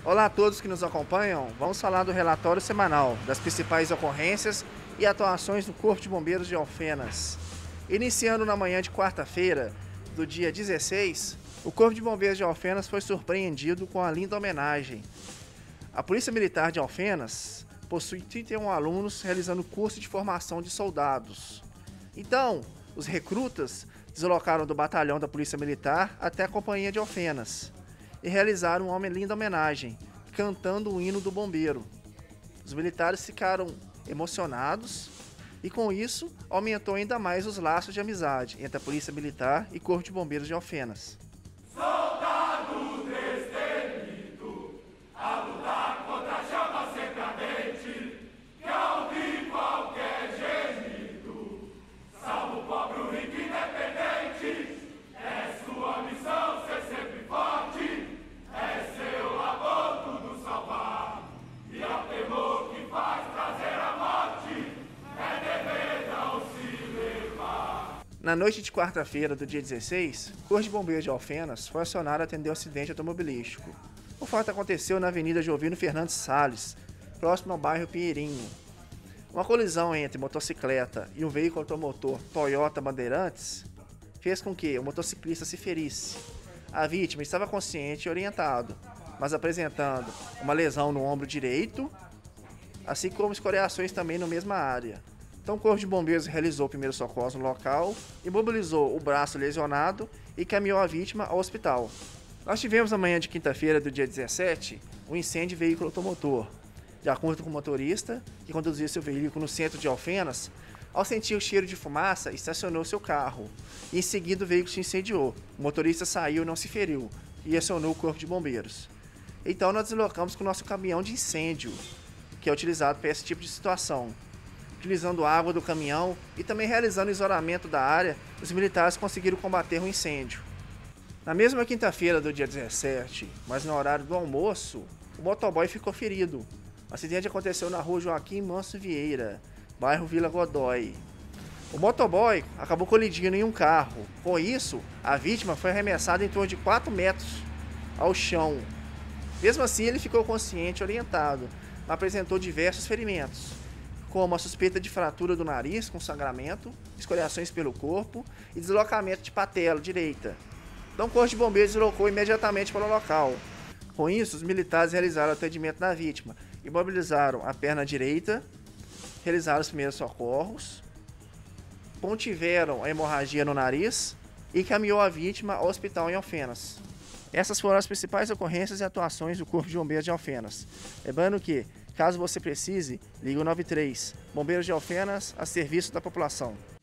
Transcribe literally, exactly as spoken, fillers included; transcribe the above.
Olá a todos que nos acompanham. Vamos falar do relatório semanal das principais ocorrências e atuações do Corpo de Bombeiros de Alfenas. Iniciando na manhã de quarta-feira, do dia dezesseis, o Corpo de Bombeiros de Alfenas foi surpreendido com a linda homenagem. A Polícia Militar de Alfenas possui trinta e um alunos realizando curso de formação de soldados. Então, os recrutas deslocaram do batalhão da Polícia Militar até a Companhia de Alfenas e realizaram uma linda homenagem, cantando o hino do bombeiro. Os militares ficaram emocionados e, com isso, aumentou ainda mais os laços de amizade entre a Polícia Militar e Corpo de Bombeiros de Alfenas. Soldado destemido, a lutar contra a chama sempre ardente, que ao ouvir qualquer gemido, salva o pobre, o rico independente. É sua missão ser sempre forte, é seu labor tudo salvar, e ao temor que faz trazer a morte, é dever não se levar. Na noite de quarta-feira do dia dezesseis, o Corpo de Bombeiros de Alfenas foi acionado a atender o acidente automobilístico. O fato aconteceu na Avenida Jovino Fernandes Salles, próximo ao bairro Pinheirinho. Uma colisão entre motocicleta e um veículo automotor Toyota Bandeirantes fez com que o motociclista se ferisse. A vítima estava consciente e orientado, mas apresentando uma lesão no ombro direito, assim como escoriações também na mesma área. Então o Corpo de Bombeiros realizou o primeiro socorro no local, imobilizou o braço lesionado e caminhou a vítima ao hospital. Nós tivemos na manhã de quinta-feira do dia dezessete um incêndio de veículo automotor. De acordo com o motorista, que conduzia seu veículo no centro de Alfenas, ao sentir o cheiro de fumaça, estacionou seu carro e em seguida o veículo se incendiou. O motorista saiu e não se feriu e acionou o Corpo de Bombeiros. Então nós deslocamos com o nosso caminhão de incêndio, que é utilizado para esse tipo de situação. Utilizando a água do caminhão e também realizando o isolamento da área, os militares conseguiram combater o incêndio. Na mesma quinta-feira do dia dezessete, mas no horário do almoço, o motoboy ficou ferido. O acidente aconteceu na rua Joaquim Manso Vieira, bairro Vila Godói. O motoboy acabou colidindo em um carro. Com isso, a vítima foi arremessada em torno de quatro metros ao chão. Mesmo assim, ele ficou consciente e orientado, mas apresentou diversos ferimentos, como a suspeita de fratura do nariz com sangramento, escoriações pelo corpo e deslocamento de patela direita. Então o Corpo de Bombeiros deslocou imediatamente para o local. Com isso, os militares realizaram o atendimento da vítima, imobilizaram a perna direita, realizaram os primeiros socorros, contiveram a hemorragia no nariz e caminhou a vítima ao hospital em Alfenas. Essas foram as principais ocorrências e atuações do Corpo de Bombeiros de Alfenas. Lembrando que, caso você precise, ligue o nove três. Bombeiros de Alfenas, a serviço da população.